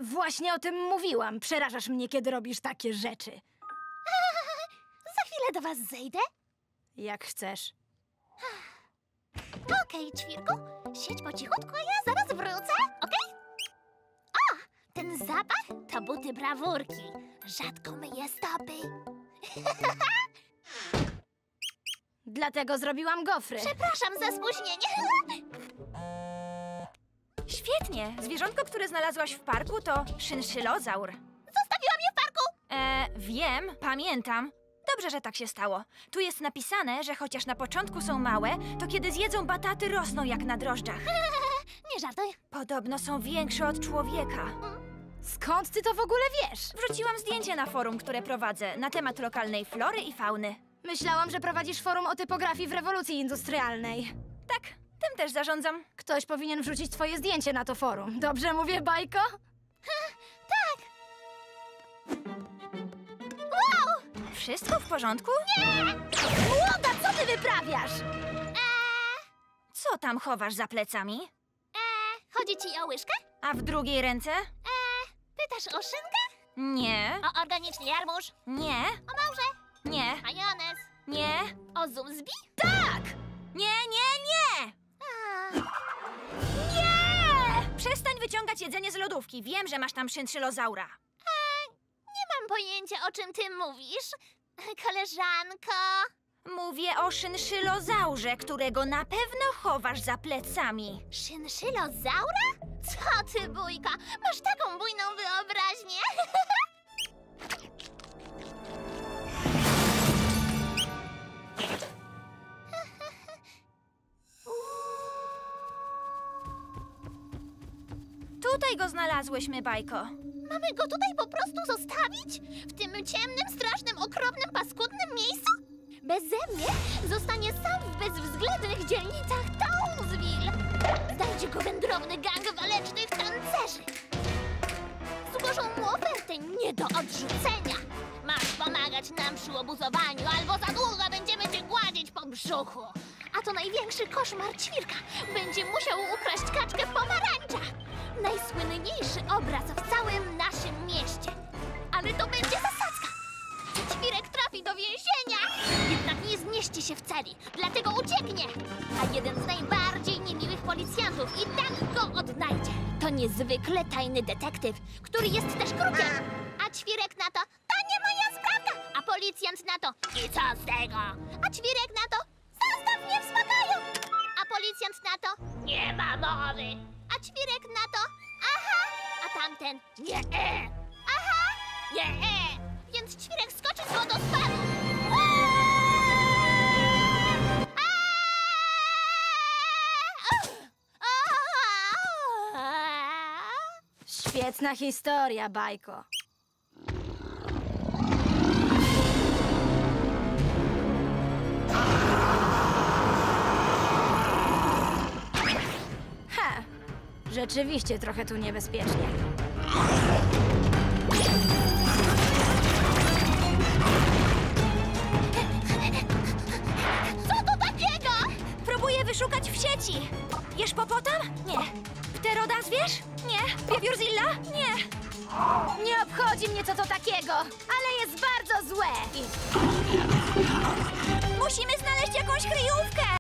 Właśnie o tym mówiłam. Przerażasz mnie, kiedy robisz takie rzeczy. Za chwilę do was zejdę. Jak chcesz. Okej, Ćwirku, siedź po cichutku, a ja zaraz wrócę, okej? O, ten zapach to buty brawurki. Rzadko myję stopy. Dlatego zrobiłam gofry. Przepraszam za spóźnienie. Świetnie! Zwierzątko, które znalazłaś w parku, to szynszylozaur. Zostawiłam je w parku. Wiem, pamiętam. Dobrze, że tak się stało. Tu jest napisane, że chociaż na początku są małe, to kiedy zjedzą bataty, rosną jak na drożdżach. Nie żartuj. Podobno są większe od człowieka. Skąd ty to w ogóle wiesz? Wrzuciłam zdjęcie na forum, które prowadzę, na temat lokalnej flory i fauny. Myślałam, że prowadzisz forum o typografii w rewolucji industrialnej. Tak, tym też zarządzam. Ktoś powinien wrzucić twoje zdjęcie na to forum. Dobrze mówię, Bajko? Tak. Wow! Wszystko w porządku? Młoda, co ty wyprawiasz? Co tam chowasz za plecami? Chodzi ci o łyżkę? A w drugiej ręce? Pytasz o szynkę? Nie, O organiczny jarmuż? nie, O małże? nie, Majonez? nie, O zumzbi? tak! Nie, nie, nie! A, Nie! Przestań wyciągać jedzenie z lodówki. Wiem, że masz tam szynszylozaura. nie mam pojęcia, o czym ty mówisz. Koleżanko. Mówię o szynszylozaurze, którego na pewno chowasz za plecami. Szynszylozaura? Co ty, bójka? Masz taką bujną wyobraźnię. Tutaj go znalazłyśmy, Bajko. Mamy go tutaj po prostu zostawić? W tym ciemnym, strasznym, okropnym, paskudnym miejscu? Beze mnie zostanie sam w bezwzględnych dzielnicach Townsville. Znajdzie go wędrowny gang walecznych tancerzy. Zgłoszą mu ofertę nie do odrzucenia. Masz pomagać nam przy obuzowaniu, albo za długo będziemy cię gładzić po brzuchu. A to największy koszmar Ćwirka. Będzie musiał ukraść kaczkę pomarańcza. Najsłynniejszy obraz w całym naszym mieście. Ale to będzie zasadzka. Ćwirek trafi do więzienia. Jednak nie zmieści się w celi, dlatego ucieknie. A jeden z najbardziej niemiłych policjantów i tak go odnajdzie. To niezwykle tajny detektyw, który jest też krukiem. A Ćwirek na to, to nie moja sprawka. A policjant na to, i co z tego? A Ćwirek na to, zostaw mnie w spokoju. A policjant na to, nie ma mowy. A Ćwirek na to, aha. A tamten, nie, aha, nie, Więc Ćwirek skoczy z wodospadu. Świetna historia, Bajko. Rzeczywiście trochę tu niebezpiecznie. Co to takiego? Próbuję wyszukać w sieci. Jesz popotam? Nie. Pterodazwierz? Nie. Wiewiórzilla? Nie. Nie obchodzi mnie, co to takiego, ale jest bardzo złe. Musimy znaleźć jakąś kryjówkę.